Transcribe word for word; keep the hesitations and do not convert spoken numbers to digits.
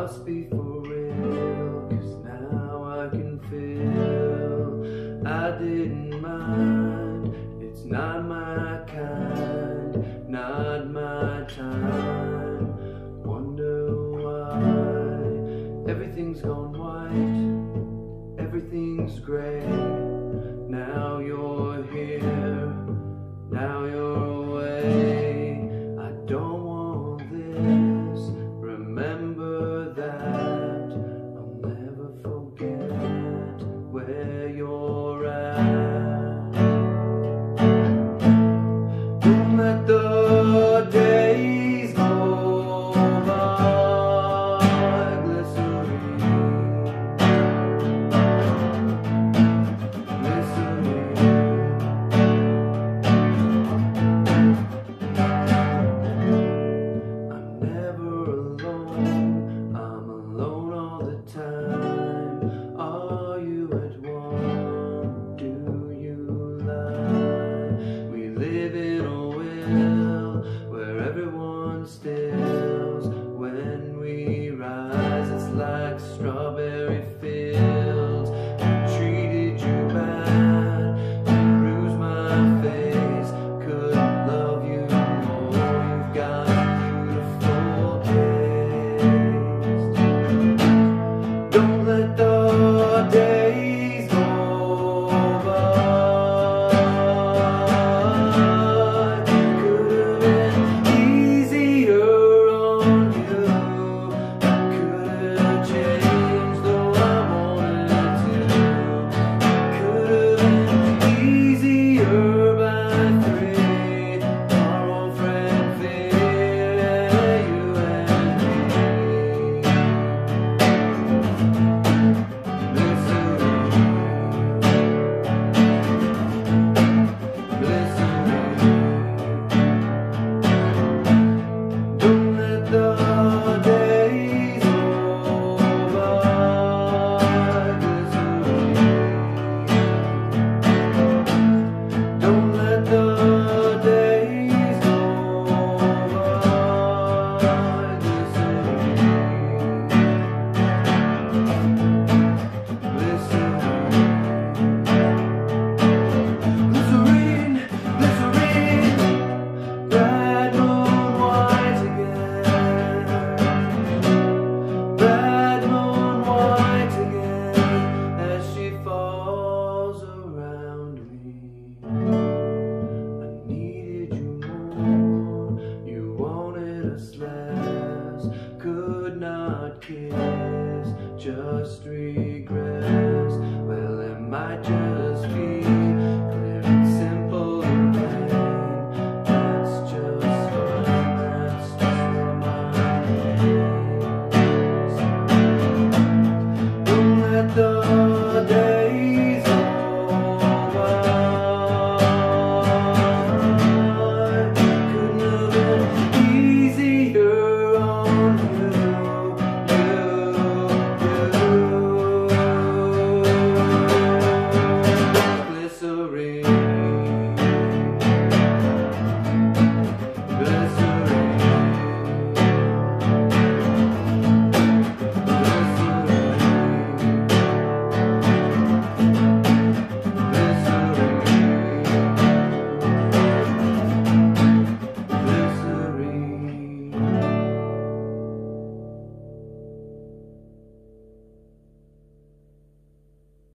must be for real, 'cause now I can feel I didn't mind. It's not my kind, not my time. Wonder why everything's gone white, everything's gray. Now you're here, now you're away. I don't want this, remember that. I'll never forget where you're at. Don't let the days go by. Glycerine, are you at one? Do you lie? We live in a will where everyone stills. When we rise, it's like strawberry fields. I treated you bad, you bruised my face. Couldn't love you more, you've got a beautiful taste. Don't let the days go by. Could've been easier on you. I could've changed though I wanted to. Could've been easier by three. Our old friend fear, you and me. Don't let the days go by. Don't let the days go by. Glycerine, glycerine, bad moon white again. Bad moon white again as she falls around me. I needed you more, you wanted us less. Could not kiss, just regress. Well, it might just be clear and simple and plain. That's just fine, that's just where my head is. Don't let the days go by. Couldn't have been easier on you, you, you. Glycerine.